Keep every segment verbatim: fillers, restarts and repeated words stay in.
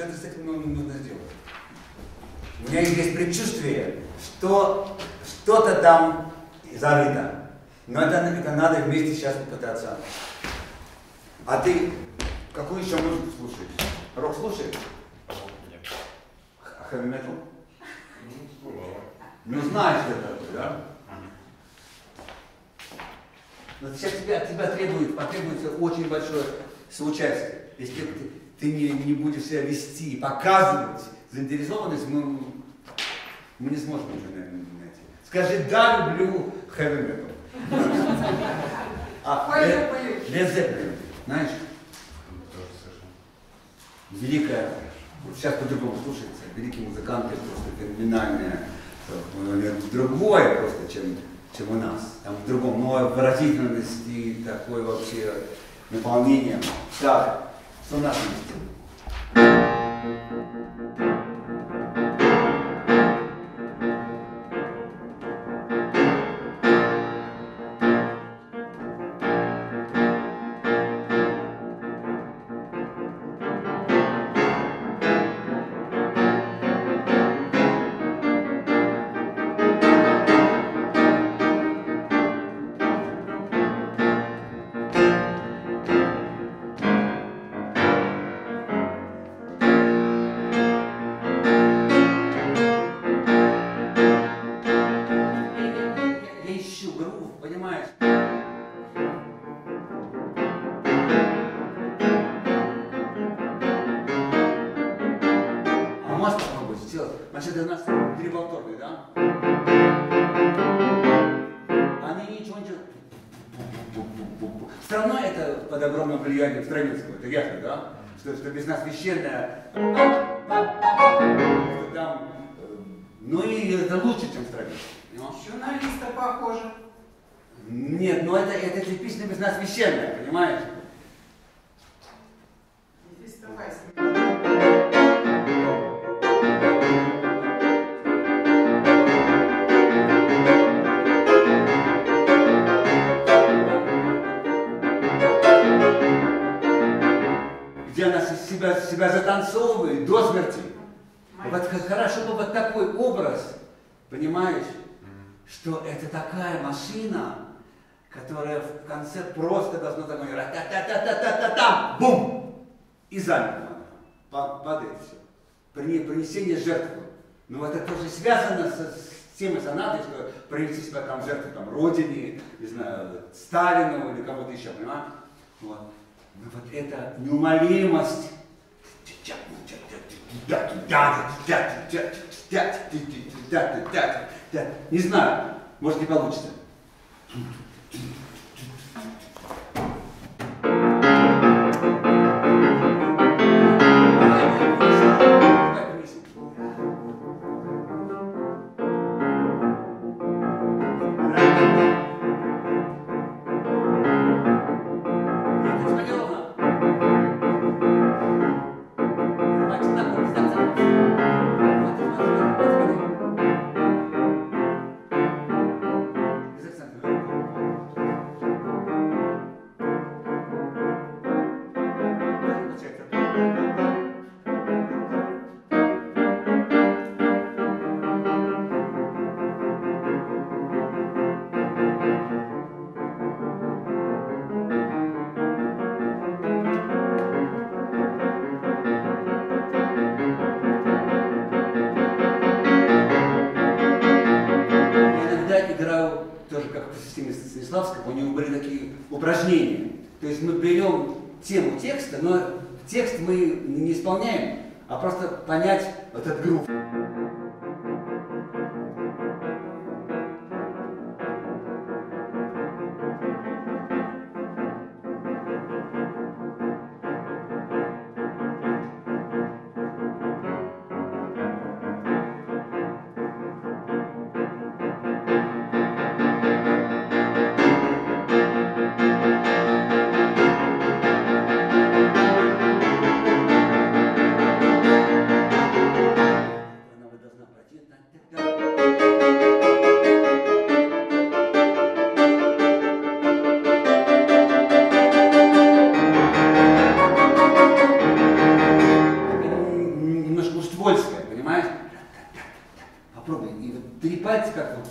что-то с этим нужно сделать. У меня есть предчувствие, что что-то там зарыто. Но это, это надо вместе сейчас попытаться. А ты какую еще музыку слушаешь? Рок слушаешь? Нет. Хэви метал? Ну, ну знаешь, что это такое, да? Но сейчас тебя, от тебя требует, потребуется очень большое соучастие. Если ты, ты не, не будешь себя вести, показывать заинтересованность, мы, мы не сможем уже найти. Скажи, да, люблю хэви метал. А Лед Зеппелин, знаешь? Великая, вот сейчас по-другому слушается, великие музыканты, просто феноменальные, другое просто, чем, чем у нас, там в другом, но выразительности, такое вообще наполнение. Так, что у нас есть? Значит, у нас три волторны, да? Они ничего, ничего. Все равно это под огромным влиянием Стравинского, это ясно, да? Что, что без нас священное, что там, ну и это лучше, чем Стравинский. Еще на Листа похоже. Нет, ну это, это типично без нас священное, понимаешь? Листовая. Где она себя, себя затанцовывает до смерти. Вот хорошо бы вот такой образ, понимаешь, что это такая машина, которая в конце просто должна такой та-та-та-та-та-та-там, бум! И замерла. Падает все. Принесение жертвы. Но вот это тоже связано с, с темой сонаты, что принести себя там жертву там, Родине, не знаю, Сталину или кого-то еще, понимаешь? Вот. Но вот эта неумолимость, не знаю, может не получится. У него были такие упражнения. То есть мы берем тему текста, но текст мы не исполняем, а просто понять вот этот грув. Попробуй. И вот три пальца как вот.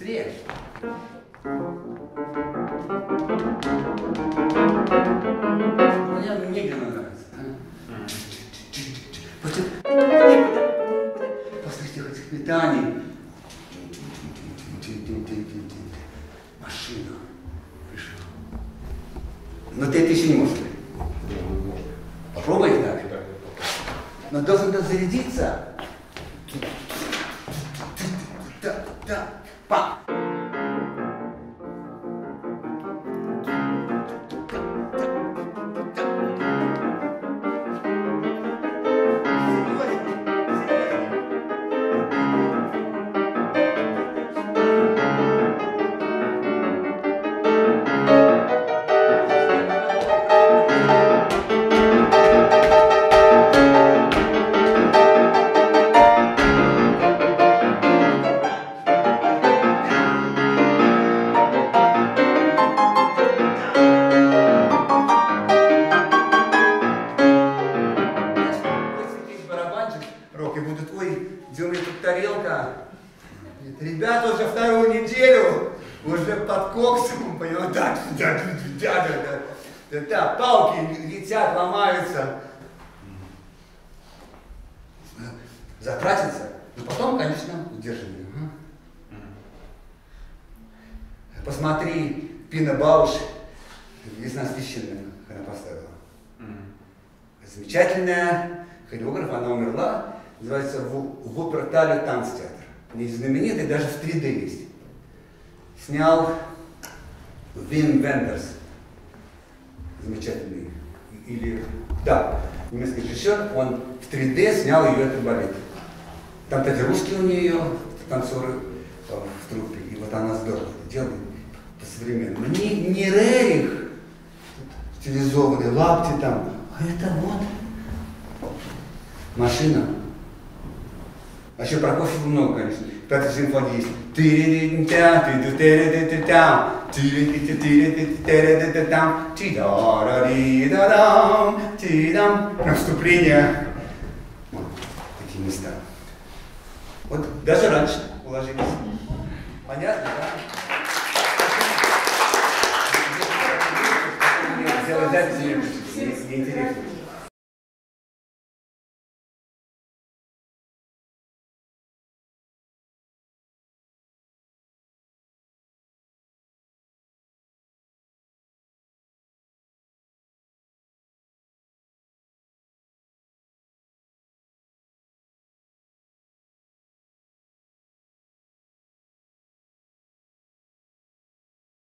быстрее. Мне медленно нравится. Послушайте этих метаний. Машина пришла. Но ты это еще не можешь. Попробуй так. Но должен зарядиться. Да, да, па. Роки будут, ой, где у меня тут тарелка? Ребята уже вторую неделю уже под коксом, понимаете, да, да, да, да, да, да, палки летят, ломаются. Затратиться, но потом, конечно, удерживаем. Посмотри, Пина Бауш, «Весна священная», она поставила. Замечательная хореограф, она умерла. Называется Вупертале танцтеатр. Не знаменитый, даже в три дэ есть. Снял Вим Вендерс. Замечательный. Или, да, немецкий режиссер, он в три дэ снял ее этот балет. Там, кстати, русские у нее танцоры в труппе. И вот она здорово делает по-современному. Не, не Рерих, стилизованные лапти там, а это вот машина. А еще Прокофьева много, конечно. Пятая симфония есть. Прям вступление. Вот такие места. Вот даже раньше уложились. Понятно, да? Сделать записи неинтересно.